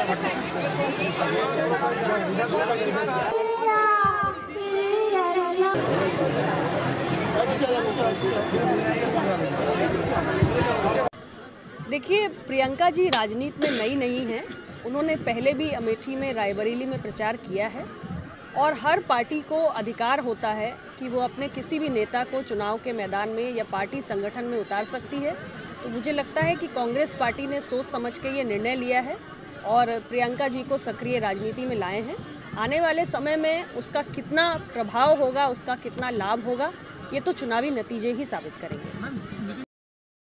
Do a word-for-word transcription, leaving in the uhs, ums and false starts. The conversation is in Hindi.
देखिए, प्रियंका जी राजनीति में नई नहीं हैं। उन्होंने पहले भी अमेठी में, रायबरेली में प्रचार किया है और हर पार्टी को अधिकार होता है कि वो अपने किसी भी नेता को चुनाव के मैदान में या पार्टी संगठन में उतार सकती है। तो मुझे लगता है कि कांग्रेस पार्टी ने सोच समझ के ये निर्णय लिया है और प्रियंका जी को सक्रिय राजनीति में लाए हैं। आने वाले समय में उसका कितना प्रभाव होगा, उसका कितना लाभ होगा, ये तो चुनावी नतीजे ही साबित करेंगे।